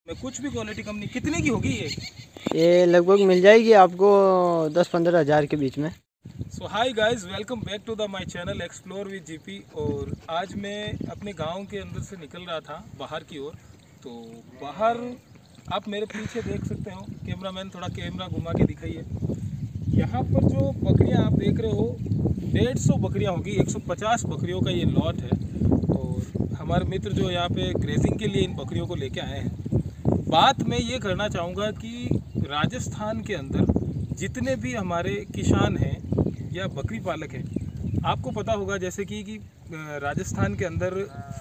कुछ भी क्वालिटी कम नहीं। कितने की होगी ये लगभग मिल जाएगी आपको 10-15 हज़ार के बीच में। So hi guys, welcome back to the my channel explore with GP. और आज मैं अपने गांव के अंदर से निकल रहा था बाहर की ओर। तो बाहर आप मेरे पीछे देख सकते हो, कैमरामैन थोड़ा कैमरा घुमा के दिखाइए। यहाँ पर जो बकरियाँ आप देख रहे हो 150 बकरियाँ होगी, 150 बकरियों का ये लॉट है। और हमारे मित्र जो यहाँ पे ग्रेजिंग के लिए इन बकरियों को लेके आए हैं। बात मैं ये करना चाहूँगा कि राजस्थान के अंदर जितने भी हमारे किसान हैं या बकरी पालक हैं, आपको पता होगा जैसे कि राजस्थान के अंदर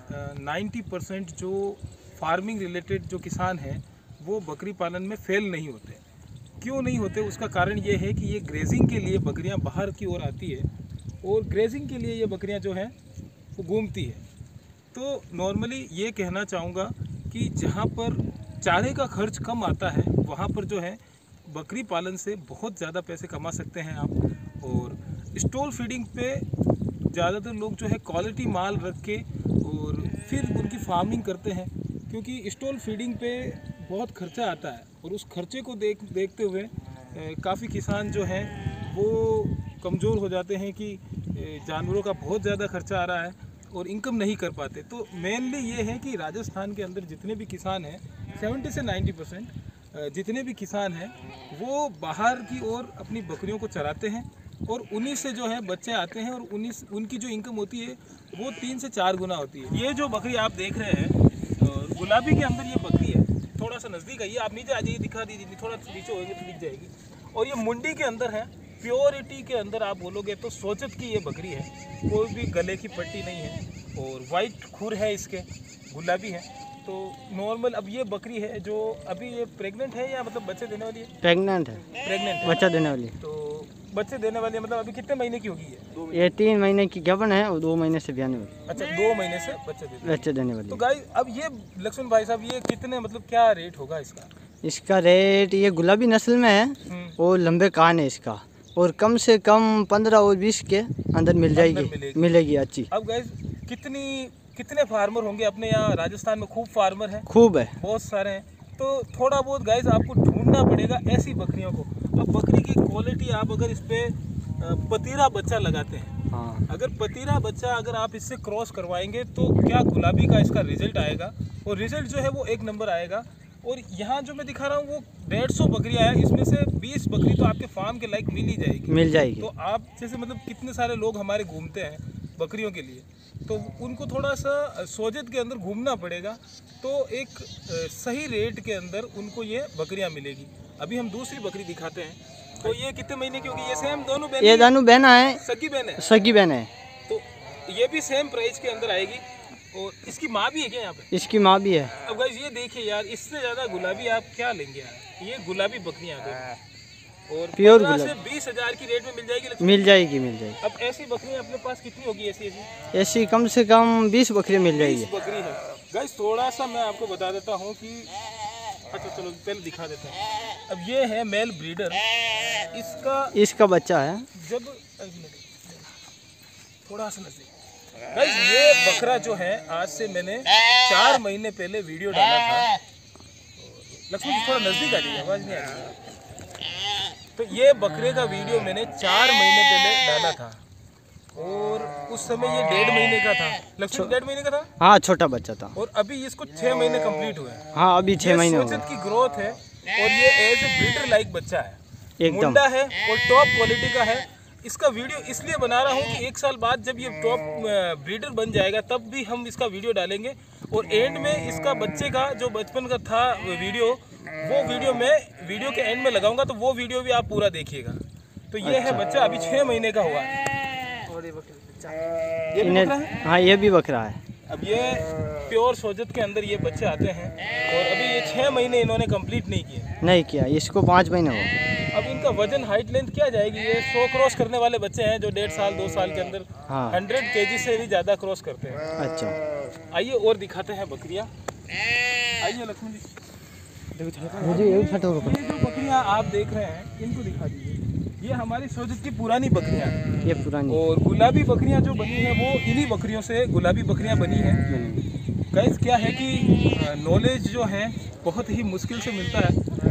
90% जो फार्मिंग रिलेटेड जो किसान हैं वो बकरी पालन में फेल नहीं होते। क्यों नहीं होते? उसका कारण ये है कि ये ग्रेजिंग के लिए बकरियां बाहर की ओर आती है और ग्रेजिंग के लिए ये बकरियां जो हैं वो घूमती है। तो नॉर्मली ये कहना चाहूँगा कि जहाँ पर चारे का खर्च कम आता है वहाँ पर जो है बकरी पालन से बहुत ज़्यादा पैसे कमा सकते हैं आप। और स्टॉल फीडिंग पे ज़्यादातर लोग जो है क्वालिटी माल रख के और फिर उनकी फार्मिंग करते हैं, क्योंकि स्टॉल फीडिंग पे बहुत खर्चा आता है और उस खर्चे को देखते हुए काफ़ी किसान जो हैं वो कमज़ोर हो जाते हैं कि जानवरों का बहुत ज़्यादा खर्चा आ रहा है और इनकम नहीं कर पाते। तो मेनली ये है कि राजस्थान के अंदर जितने भी किसान हैं 70 से 90% जितने भी किसान हैं वो बाहर की ओर अपनी बकरियों को चराते हैं और उन्हीं से जो है बच्चे आते हैं और उनकी जो इनकम होती है वो 3 से 4 गुना होती है। ये जो बकरी आप देख रहे हैं गुलाबी के अंदर ये बकरी है। थोड़ा सा नज़दीक आइए, आप नीचे आ जाइए, दिखा दीजिए, थोड़ा नीचे होएंगे तो दिख जाएगी। और ये मुंडी के अंदर है, प्योरिटी के अंदर आप बोलोगे तो सोचत की ये बकरी है, कोई भी गले की पट्टी नहीं है और वाइट खुर है इसके, गुलाबी है। तो नॉर्मल अब ये बकरी है जो अभी ये प्रेग्नेंट है या मतलब बच्चे देने वाली है? प्रेग्नेंट है, बच्चा देने वाली है। तो बच्चे देने वाली है, मतलब अभी कितने महीने की होगी ये 3 महीने की गबन है और 2 महीने से ब्याने वाली। अच्छा, 2 महीने से बच्चे देने वाली। तो गाइस अब ये लक्ष्मण भाई साहब ये कितने मतलब क्या रेट होगा इसका? इसका रेट ये गुलाबी नस्ल में है और लंबे कान है इसका, और कम से कम 15 और 20 के अंदर मिलेगी अच्छी। अब गाइस कितने फार्मर होंगे अपने यहाँ राजस्थान में? खूब फार्मर हैं, खूब है, बहुत सारे हैं। तो थोड़ा बहुत गाइस आपको ढूंढना पड़ेगा ऐसी बकरियों को। अब बकरी की क्वालिटी आप अगर इस पे पतीरा बच्चा लगाते हैं, हाँ, अगर पतीरा बच्चा अगर आप इससे क्रॉस करवाएंगे तो क्या गुलाबी का इसका रिजल्ट आएगा, और रिजल्ट जो है वो एक नंबर आएगा। और यहाँ जो मैं दिखा रहा हूँ वो 150 बकरियाँ हैं, इसमें से 20 बकरी तो आपके फार्म के लायक मिल जाएगी। तो आप जैसे मतलब कितने सारे लोग हमारे घूमते हैं बकरियों के लिए, तो उनको थोड़ा सा सोजत के अंदर घूमना पड़ेगा, तो एक सही रेट के अंदर उनको ये बकरियां मिलेगी। अभी हम दूसरी बकरी दिखाते हैं। तो ये कितने महीने की होगी? ये सेम दोनों बहन, ये दोनों बहना है, सगी बहन है, सगी बहन है। तो ये भी सेम प्राइस के अंदर आएगी। और इसकी माँ भी है क्या यहाँ पे? इसकी माँ भी है। अब गाइस ये देखिए यार, इससे ज़्यादा गुलाबी आप क्या लेंगे यार? ये गुलाबी बकरियाँ और प्योर 15 से 20 हज़ार की रेट में मिल जाएगी। अब ऐसी बकरियां अपने पास कितनी होगी? ऐसी कम से कम 20 बकरी मिल जाएगी। 20 बकरी है गाइस। थोड़ा सा मैं आपको बता देता हूँ कि अच्छा चलो पहले दिखा देता हूँ। अब ये है मेल ब्रीडर, इसका बच्चा है। जब थोड़ा सा नजदीक गाइस, ये बकरा जो है आज से मैंने 4 महीने पहले वीडियो डाला था। लक्ष्मण जी थोड़ा नजदीक आ जाइए, आवाज नहीं आ रही। तो ये बकरे का वीडियो मैंने 4 महीने पहले डाला था और उस समय ये 1.5 महीने का था। लक्ष्मण 1.5 महीने का था, हाँ, छोटा बच्चा था। और अभी इसको 6 महीने कंप्लीट हुए हैं। हाँ, अभी 6 महीने सोचत की ग्रोथ है और ये एज ए ब्रीडर लाइक बच्चा है, मुंडा है और टॉप क्वालिटी का है। इसका वीडियो इसलिए बना रहा हूँ कि 1 साल बाद जब ये टॉप ब्रीडर बन जाएगा तब भी हम इसका वीडियो डालेंगे। और एंड में इसका बच्चे का जो बचपन का था वीडियो, वो वीडियो मैं वीडियो के एंड में लगाऊंगा, तो वो वीडियो भी आप पूरा देखिएगा। तो ये है बच्चा, अभी 6 महीने का हुआ है। और ये बकरा है? हाँ, ये भी बकरा है। अब ये प्योर सोजत के अंदर ये बच्चे आते हैं और अभी ये 6 महीने इन्होंने कंप्लीट नहीं किया। इसको 5 महीने हो। अब इनका वजन हाइट लेंथ क्या जाएगी? ये 100 क्रॉस करने वाले बच्चे हैं जो 1.5 साल 2 साल के अंदर 100 kg से भी ज़्यादा क्रॉस करते हैं। अच्छा, आइए और दिखाते हैं बकरियाँ। आइए लक्ष्मण जी, ये जो बकरियाँ आप देख रहे हैं इनको दिखा दीजिए। ये हमारी सोजत की पुरानी बकरियाँ हैं, ये पुरानी। और गुलाबी बकरियाँ जो बनी हैं वो इन्हीं बकरियों से गुलाबी बकरियाँ बनी हैं। गाइस क्या है कि नॉलेज जो है बहुत ही मुश्किल से मिलता है।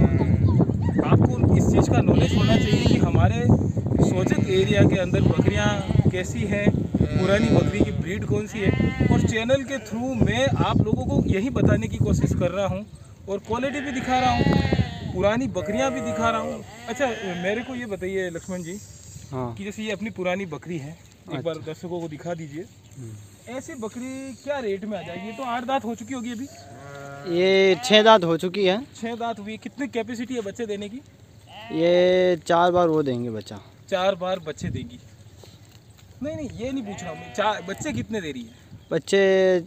आपको इस चीज़ का नॉलेज होना चाहिए कि हमारे सोजत एरिया के अंदर बकरियां कैसी हैं, पुरानी बकरी की ब्रीड कौन सी है। और चैनल के थ्रू मैं आप लोगों को यही बताने की कोशिश कर रहा हूं और क्वालिटी भी दिखा रहा हूं, पुरानी बकरियां भी दिखा रहा हूं। अच्छा मेरे को ये बताइए लक्ष्मण जी, हाँ। कि जैसे ये अपनी पुरानी बकरी है, एक बार दर्शकों को दिखा दीजिए। ऐसी बकरी क्या रेट में आ जाएगी? तो 8 दांत हो चुकी होगी अभी? ये 6 दांत हो चुकी है। 6 दांत हुई। कितनी कैपेसिटी है बच्चे देने की? ये 4 बार वो देंगे बच्चा। 4 बार बच्चे देगी? नहीं नहीं ये नहीं पूछ रहा हूँ मैं, 4 बच्चे कितने दे रही है? बच्चे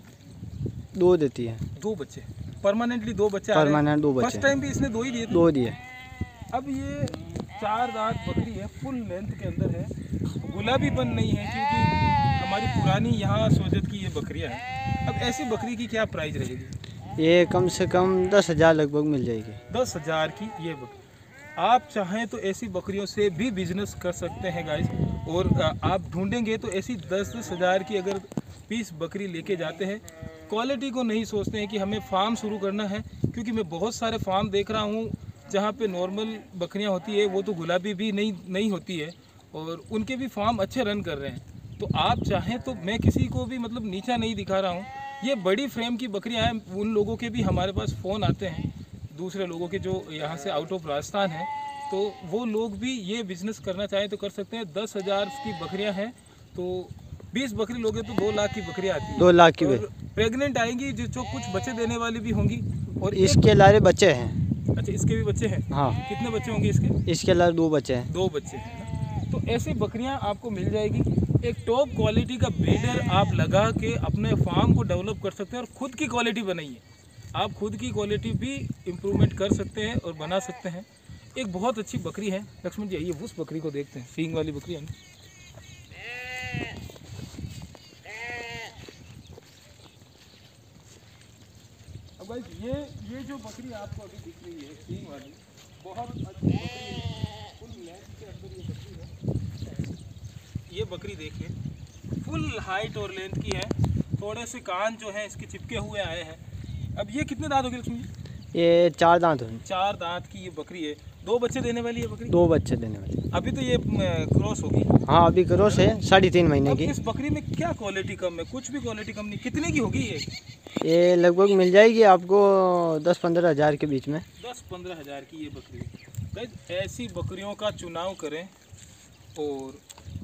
2 देती है। 2 बच्चे परमानेंटली 2 बच्चे आ रहे हैं? परमानेंट 2 बच्चे। फर्स्ट टाइम भी इसने 2 ही दिए थे? 2 दिए। अब ये 4 दांत बकरी है, फुल लेंथ के अंदर है, गुलाबीपन नहीं है क्योंकि हमारी पुरानी यहाँ सोजत की ये बकरियाँ हैं। अब ऐसी बकरी की क्या प्राइस रहेगी? ये कम से कम 10,000 लगभग मिल जाएगी। 10,000 की ये बकरी। आप चाहें तो ऐसी बकरियों से भी बिजनेस कर सकते हैं गाइस। और आप ढूंढेंगे तो ऐसी 10-10 हज़ार की अगर पीस बकरी लेके जाते हैं, क्वालिटी को नहीं सोचते हैं कि हमें फार्म शुरू करना है। क्योंकि मैं बहुत सारे फार्म देख रहा हूँ जहाँ पे नॉर्मल बकरियाँ होती है, वो तो गुलाबी भी नहीं होती है और उनके भी फार्म अच्छे रन कर रहे हैं। तो आप चाहें तो मैं किसी को भी मतलब नीचा नहीं दिखा रहा हूँ। ये बड़ी फ्रेम की बकरियाँ हैं, उन लोगों के भी हमारे पास फ़ोन आते हैं, दूसरे लोगों के जो यहाँ से आउट ऑफ राजस्थान हैं, तो वो लोग भी ये बिज़नेस करना चाहें तो कर सकते हैं। 10,000 की बकरियाँ हैं तो 20 बकरी लोगे तो 2 लाख की बकरियाँ आती हैं। 2 लाख की भी। प्रेग्नेंट आएंगी जो कुछ बच्चे देने वाली भी होंगी। और इसके अलावा बच्चे हैं। अच्छा इसके भी बच्चे हैं? हाँ। कितने बच्चे होंगे इसके? इसके अलावा 2 बच्चे हैं। 2 बच्चे हैं ना? तो ऐसी बकरियां आपको मिल जाएगी। एक टॉप क्वालिटी का ब्रीडर आप लगा के अपने फार्म को डेवलप कर सकते हैं और ख़ुद की क्वालिटी बनाइए। आप खुद की क्वालिटी भी इम्प्रूवमेंट कर सकते हैं और बना सकते हैं। एक बहुत अच्छी बकरी है लक्ष्मण जी, आइए उस बकरी को देखते हैं, सींग वाली बकरी है ना। अब भाई ये जो बकरी आपको अभी दिख रही है सींग वाली, बहुत अच्छी बकरी है, फुल लेंथ के अंदर ये बकरी है। ये बकरी देखिए फुल हाइट और लेंथ की है, थोड़े से कान जो है इसके चिपके हुए आए हैं। अब ये कितने दांत हो गए लक्ष्मण जी? ये 4 दांत होंगे। 4 दांत की ये बकरी है। 2 बच्चे देने वाली है बकरी? 2 बच्चे देने वाली। अभी तो ये क्रॉस होगी? हाँ अभी क्रॉस है, 3.5 महीने की। इस बकरी में क्या क्वालिटी कम है? कुछ भी क्वालिटी कम नहीं। कितने की होगी ये लगभग मिल जाएगी आपको 10-15 हज़ार के बीच में। 10-15 हज़ार की ये बकरी। ऐसी बकरियों का चुनाव करें और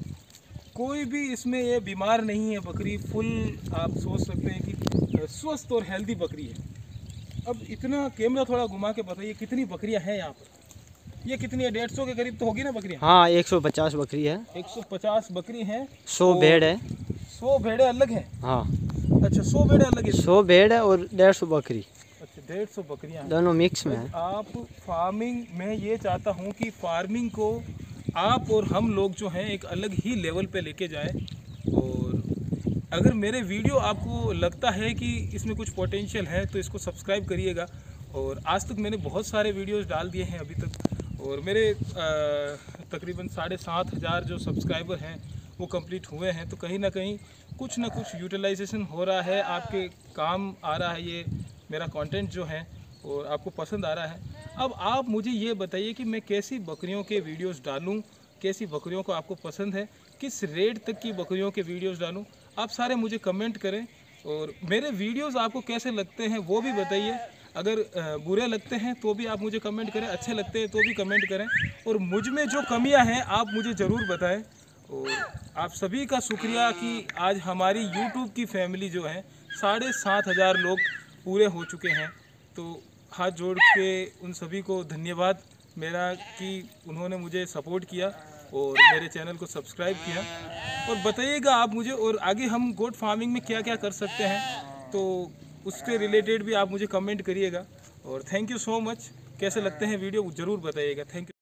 कोई भी इसमें ये बीमार नहीं है बकरी। फुल आप सोच सकते हैं कि स्वस्थ और हेल्दी बकरी है। अब इतना कैमरा थोड़ा घुमा के बताइए कितनी बकरियां हैं यहाँ पर? ये कितनी है? 150 के करीब तो होगी ना बकरियां? हाँ 150 बकरी है। 150 बकरी हैं। 100 भेड़ है। 100 भेड़े अलग हैं? हाँ। अच्छा 100 भेड़े अलग है? 100 भेड़ है और 150 बकरी। अच्छा 150 बकरियां हैं, दोनों मिक्स में है। आप फार्मिंग में ये चाहता हूँ कि फार्मिंग को आप और हम लोग जो हैं एक अलग ही लेवल पे लेके जाएं। और अगर मेरे वीडियो आपको लगता है कि इसमें कुछ पोटेंशियल है तो इसको सब्सक्राइब करिएगा। और आज तक मैंने बहुत सारे वीडियोस डाल दिए हैं अभी तक, और मेरे तकरीबन 7,500 जो सब्सक्राइबर हैं वो कंप्लीट हुए हैं। तो कहीं ना कहीं कुछ ना कुछ यूटिलाइजेशन हो रहा है, आपके काम आ रहा है ये मेरा कंटेंट जो है और आपको पसंद आ रहा है। अब आप मुझे ये बताइए कि मैं कैसी बकरियों के वीडियोस डालूं, कैसी बकरियों को आपको पसंद है, किस रेट तक की बकरियों के वीडियोस डालूं। आप सारे मुझे कमेंट करें और मेरे वीडियोस आपको कैसे लगते हैं वो भी बताइए। अगर बुरे लगते हैं तो भी आप मुझे कमेंट करें, अच्छे लगते हैं तो भी कमेंट करें, और मुझ में जो कमियां हैं आप मुझे ज़रूर बताएं। और आप सभी का शुक्रिया कि आज हमारी YouTube की फैमिली जो है 7,500 लोग पूरे हो चुके हैं। तो हाथ जोड़ के उन सभी को धन्यवाद मेरा कि उन्होंने मुझे सपोर्ट किया और मेरे चैनल को सब्सक्राइब किया। और बताइएगा आप मुझे और आगे हम गोट फार्मिंग में क्या क्या कर सकते हैं, तो उसके रिलेटेड भी आप मुझे कमेंट करिएगा। और थैंक यू सो मच। कैसे लगते हैं वीडियो ज़रूर बताइएगा। Thank you.